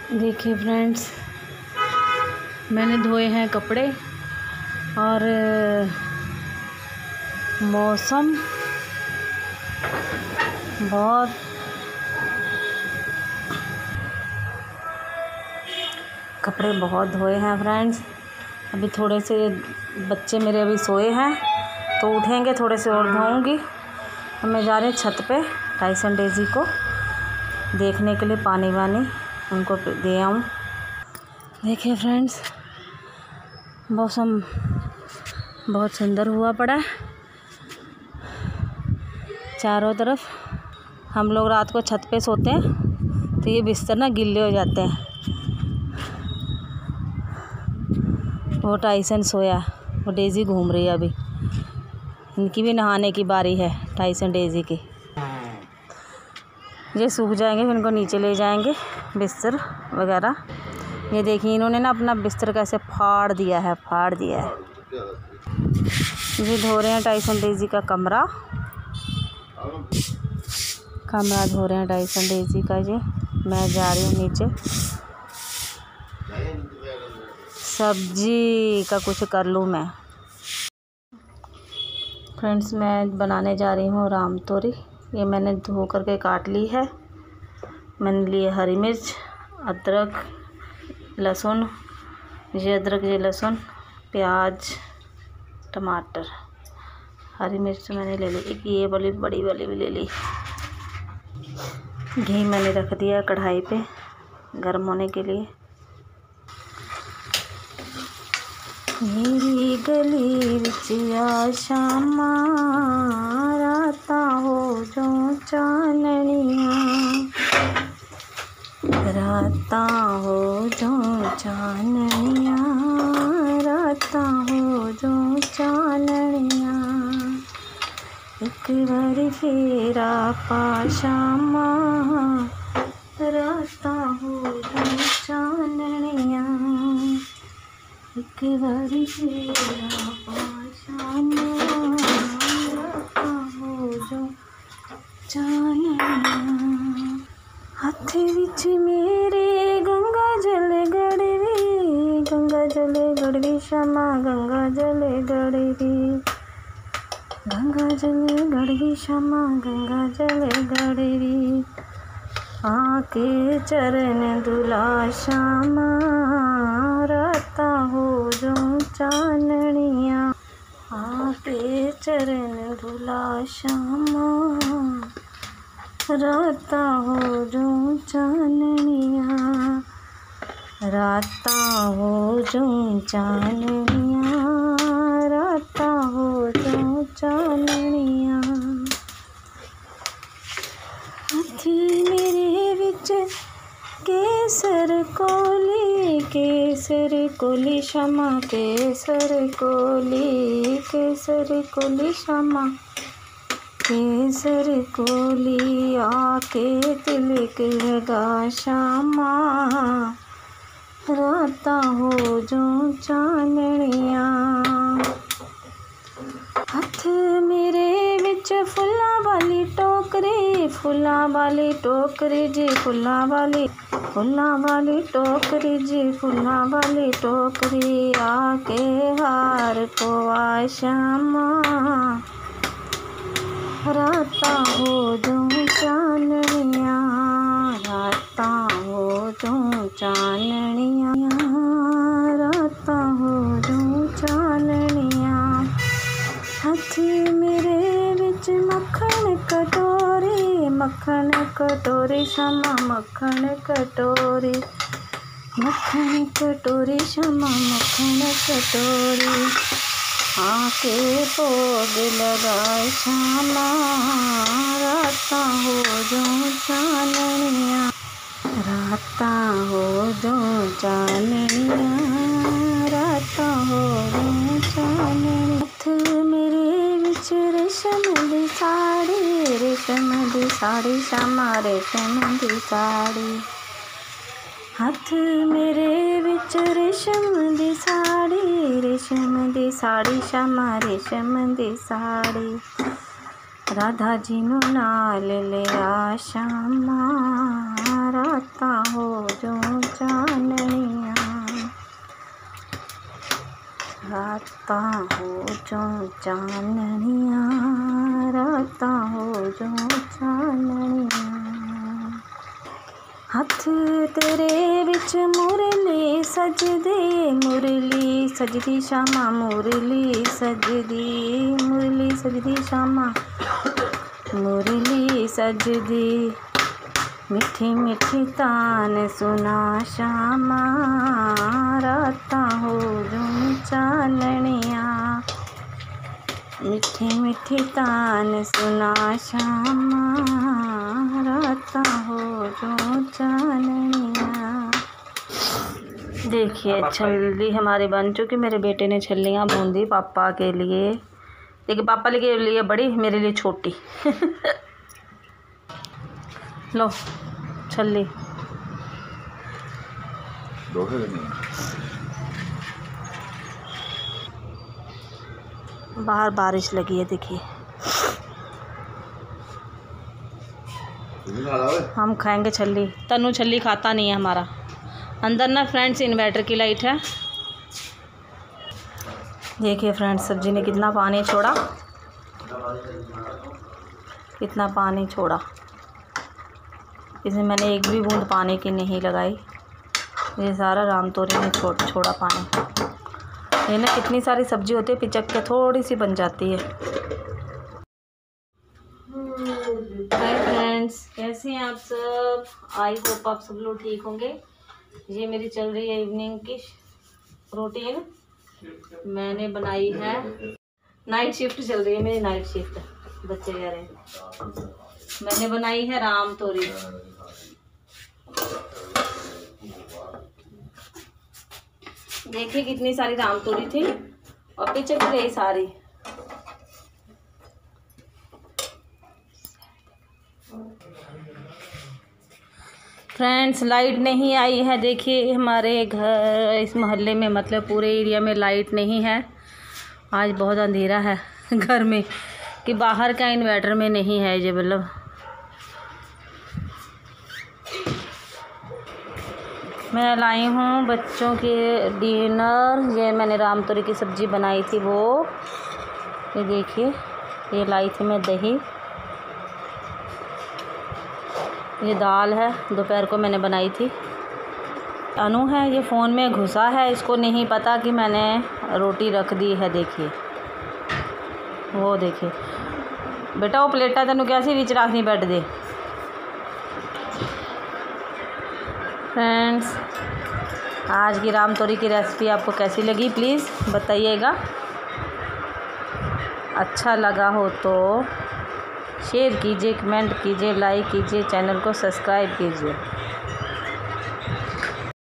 देखिए फ्रेंड्स, मैंने धोए हैं कपड़े और मौसम बहुत कपड़े बहुत धोए हैं फ्रेंड्स। अभी थोड़े से बच्चे मेरे अभी सोए हैं तो उठेंगे, थोड़े से और धोऊंगी। तो मैं जा रही हूँ छत पे टाइसन डेज़ी को देखने के लिए, पानी वानी उनको दे आऊँ। देखिए फ्रेंड्स, मौसम बहुत सुंदर हुआ पड़ा है चारों तरफ। हम लोग रात को छत पे सोते हैं तो ये बिस्तर ना गिल्ले हो जाते हैं। वो टाइसन सोया, वो डेज़ी घूम रही है। अभी इनकी भी नहाने की बारी है, टाइसन डेज़ी की। ये सूख जाएंगे फिर इनको नीचे ले जाएंगे बिस्तर वगैरह। ये देखिए इन्होंने ना अपना बिस्तर कैसे फाड़ दिया है। ये धो रहे हैं टाइसन डेज़ी का कमरा धो रहे हैं टाइसन डेज़ी का। ये मैं जा रही हूँ नीचे, सब्जी का कुछ कर लूँ मैं। फ्रेंड्स, मैं बनाने जा रही हूँ राम तोरी। ये मैंने धो करके काट ली है। मैंने लिए हरी मिर्च, अदरक, लहसुन, ये अदरक, ये लहसुन, प्याज, टमाटर, हरी मिर्च मैंने ले ली। एक ये वाली बड़ी वाली भी ले ली। घी मैंने रख दिया कढ़ाई पे गर्म होने के लिए। मेरी गली विच शामा राता हो जो चाननिया, राता हो जो चाननिया, राता हो जो चाननिया। एक बारी फेरा पा शामा राता हो जो चाननिया, एक बारी फेरा पा शामा राता हो जो चाननिया। हाथ विच मेरे गंगा जल गड़वी, गंगा जल गड़वी शामा, गंगा जल गड़वी, गंगा जल गड़वी शामा, गंगा जल गड़वी। आके चरण दुला शामा राता हो जो चाननिया, आके चरण दुला शामा राता हो जो चाननिया, राता हो जो चाननिया, राता हो जो चाननिया। हाथी मेरे विच केसर कोली, केसर कोली शामा, केसर कोली, केसर कोली शामा, केसर कोली। आके तिलक लगा शामा राता हो जो चाननिया। हथ मेरे विच फुल्लां वाली टोकरी, फुल्लां वाली टोकरी जी, फुल्लां वाली टोकरी जी, फुल्लां वाली टोकरी। आके हार पवा शामा राता हो जो चाननिया, राता हो जो चाननिया, राता हो जो चाननिया। हाथी मेरे विच मक्खन कटोरी, मक्खन कटोरी शामा, मक्खन कटोरी, मक्खन कटोरी शामा, मक्खन कटोरी। आके भोग लगा शामा राता हो जो चाननिया, राता हो जो चाननिया, राता हो जो चाननिया। हथ मेरे विच रेशम दी साड़ी, रेशम दी साड़ी शामा, रेशम दी साड़ी। हथ मेरे विच रेशम दी साड़ी, रेशम दी साड़ी शामा, रेशम दी साड़ी। राधा जी नू नाल लिया शामा राता हो जो राता हो जो चाननिया, राता हो जो चाननिया, हथ तेरे विच मुरली सजदे, मुरली सजदी शामा, मुरली सजदी शामा, मुरली सजदी, मिठी मिठी तान सुना शामा, राता हो जो चाननिया, मिठी मिठी तान सुना शामा, राता हो जो चाननिया। देखिए छल्ली हमारी बन चुकी। मेरे बेटे ने छल्लियाँ बूंदी पापा के लिए। देखिए पापा के लिए बड़ी, मेरे लिए छोटी। लो छल्ली। बाहर बारिश लगी है देखिए। हम खाएंगे छल्ली। तनु छल्ली खाता नहीं है हमारा। अंदर ना फ्रेंड्स इन्वर्टर की लाइट है। देखिए फ्रेंड्स सब्जी ने कितना पानी छोड़ा, कितना पानी छोड़ा। इसमें मैंने एक भी बूंद पानी की नहीं लगाई। ये सारा राम तोरी ने छोड़ा पानी। ये ना कितनी सारी सब्जी होती है, पिचक के थोड़ी सी बन जाती है। हाय फ्रेंड्स, कैसे हैं आप सब? आई होप आप सब लोग ठीक होंगे। ये मेरी चल रही है इवनिंग की रूटीन। मैंने बनाई है, नाइट शिफ्ट चल रही है मेरी, नाइट शिफ्ट। बच्चे कह रहे हैं। मैंने बनाई है राम तोरी। देखिए कितनी सारी राम तोरी थी और पिचक गई सारी। फ्रेंड्स लाइट नहीं आई है। देखिए हमारे घर, इस मोहल्ले में, मतलब पूरे एरिया में लाइट नहीं है। आज बहुत अंधेरा है घर में, कि बाहर का इन्वर्टर में नहीं है ये बल्ब। मैं लाई हूँ बच्चों के डिनर। ये मैंने राम तोरी की सब्ज़ी बनाई थी वो, ये देखिए। ये लाई थी मैं दही। ये दाल है, दोपहर को मैंने बनाई थी। अनु है, ये फ़ोन में घुसा है, इसको नहीं पता कि मैंने रोटी रख दी है। देखिए वो देखिए बेटा, वो प्लेटा तेनू कैसी विच रखनी बैठ दे। फ्रेंड्स आज की राम तोरी की रेसिपी आपको कैसी लगी प्लीज़ बताइएगा। अच्छा लगा हो तो शेयर कीजिए, कमेंट कीजिए, लाइक कीजिए, चैनल को सब्सक्राइब कीजिए।